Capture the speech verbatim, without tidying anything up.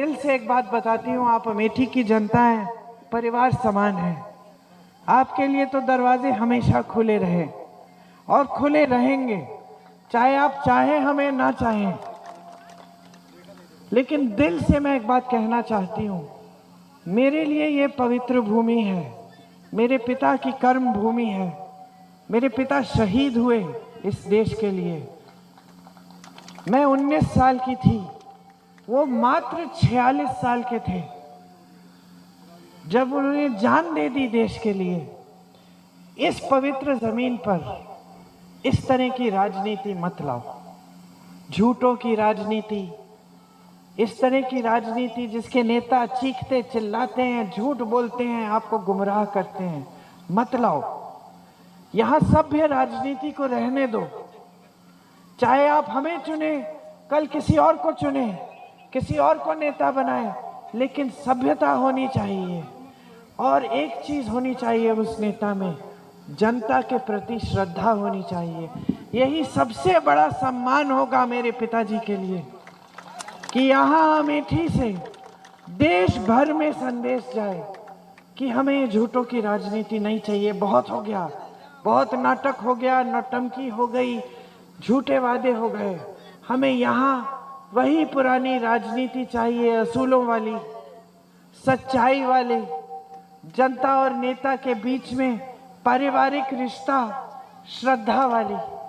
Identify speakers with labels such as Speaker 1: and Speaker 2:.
Speaker 1: दिल से एक बात बताती हूँ, आप अमेठी की जनता हैं, परिवार समान है। आपके लिए तो दरवाजे हमेशा खुले रहे और खुले रहेंगे, चाहे आप चाहें हमें ना चाहें। लेकिन दिल से मैं एक बात कहना चाहती हूँ, मेरे लिए ये पवित्र भूमि है, मेरे पिता की कर्म भूमि है। मेरे पिता शहीद हुए इस देश के लिए। मैं उन्नीस साल की थी, वो मात्र छियालीस साल के थे जब उन्होंने जान दे दी देश के लिए। इस पवित्र जमीन पर इस तरह की राजनीति मत लाओ, झूठों की राजनीति, इस तरह की राजनीति जिसके नेता चीखते चिल्लाते हैं, झूठ बोलते हैं, आपको गुमराह करते हैं, मत लाओ। यहां सभ्य राजनीति को रहने दो। चाहे आप हमें चुने, कल किसी और को चुने, किसी और को नेता बनाए, लेकिन सभ्यता होनी चाहिए। और एक चीज होनी चाहिए उस नेता में, जनता के प्रति श्रद्धा होनी चाहिए। यही सबसे बड़ा सम्मान होगा मेरे पिताजी के लिए कि यहाँ अमेठी से देश भर में संदेश जाए कि हमें झूठों की राजनीति नहीं चाहिए। बहुत हो गया, बहुत नाटक हो गया, नौटंकी हो गई, झूठे वादे हो गए। हमें यहाँ वही पुरानी राजनीति चाहिए, असूलों वाली, सच्चाई वाली, जनता और नेता के बीच में पारिवारिक रिश्ता, श्रद्धा वाली।